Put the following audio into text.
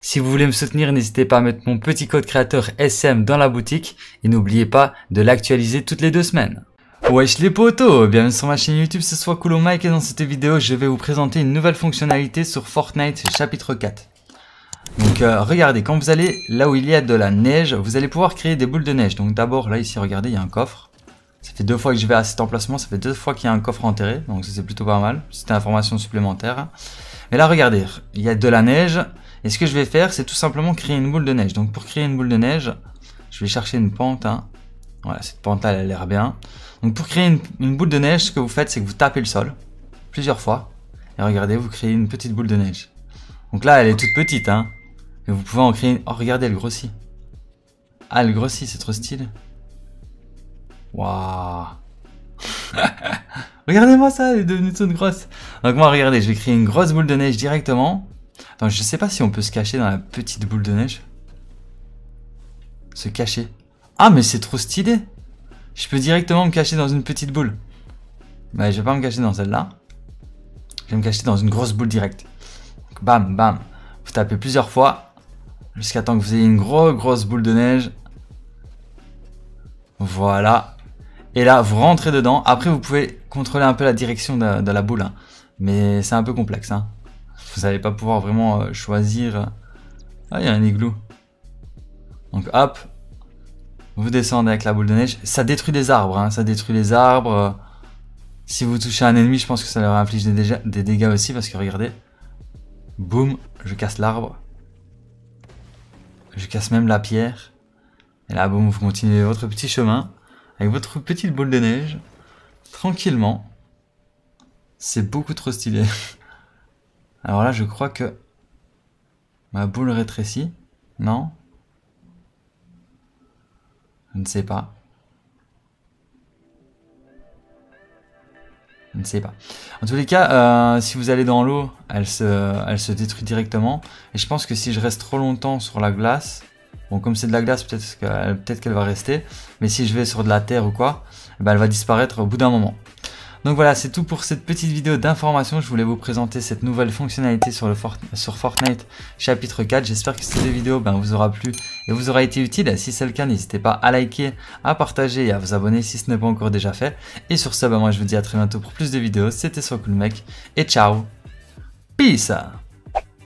Si vous voulez me soutenir, n'hésitez pas à mettre mon petit code créateur SM dans la boutique et n'oubliez pas de l'actualiser toutes les 2 semaines. Wesh les potos, bienvenue sur ma chaîne YouTube, c'est Swakolo Mike et dans cette vidéo je vais vous présenter une nouvelle fonctionnalité sur Fortnite chapitre 4. Donc regardez, quand vous allez là où il y a de la neige, vous allez pouvoir créer des boules de neige. Donc d'abord là ici regardez, il y a un coffre. Ça fait 2 fois que je vais à cet emplacement, ça fait 2 fois qu'il y a un coffre enterré, donc ça c'est plutôt pas mal, c'est une information supplémentaire. Mais là regardez, il y a de la neige. Et ce que je vais faire, c'est tout simplement créer une boule de neige. Donc pour créer une boule de neige, je vais chercher une pente. Voilà, cette pente-là, elle a l'air bien. Donc pour créer une boule de neige, ce que vous faites, c'est que vous tapez le sol plusieurs fois. Et regardez, vous créez une petite boule de neige. Donc là, elle est toute petite. Et vous pouvez en créer une... Oh, regardez, elle grossit. Ah, elle grossit, c'est trop stylé. Waouh. Regardez-moi ça, elle est devenue toute grosse. Donc moi, regardez, je vais créer une grosse boule de neige directement. Attends, je sais pas si on peut se cacher dans la petite boule de neige. Se cacher. Ah, mais c'est trop stylé. Je peux directement me cacher dans une petite boule. Bah, je vais pas me cacher dans celle-là. Je vais me cacher dans une grosse boule directe. Donc, bam, bam. Vous tapez plusieurs fois. Jusqu'à temps que vous ayez une grosse boule de neige. Voilà. Et là, vous rentrez dedans. Après, vous pouvez contrôler un peu la direction de la boule. Mais c'est un peu complexe. Vous n'allez pas pouvoir vraiment choisir. Ah, il y a un igloo. Donc hop, vous descendez avec la boule de neige. Ça détruit des arbres, ça détruit les arbres. Si vous touchez un ennemi, je pense que ça leur inflige des dégâts aussi, parce que regardez. Boum, je casse l'arbre. Je casse même la pierre. Et là, boum, vous continuez votre petit chemin avec votre petite boule de neige. Tranquillement. C'est beaucoup trop stylé. Alors là, je crois que ma boule rétrécit. Non? Je ne sais pas. Je ne sais pas. En tous les cas, si vous allez dans l'eau, elle se détruit directement. Et je pense que si je reste trop longtemps sur la glace, bon, comme c'est de la glace, peut-être qu'elle va rester. Mais si je vais sur de la terre ou quoi, ben elle va disparaître au bout d'un moment. Donc voilà, c'est tout pour cette petite vidéo d'information. Je voulais vous présenter cette nouvelle fonctionnalité sur Fortnite chapitre 4. J'espère que cette vidéo vous aura plu et vous aura été utile. Si c'est le cas, n'hésitez pas à liker, à partager et à vous abonner si ce n'est pas encore déjà fait. Et sur ce, moi je vous dis à très bientôt pour plus de vidéos. C'était Swakolo Mike et ciao. Peace.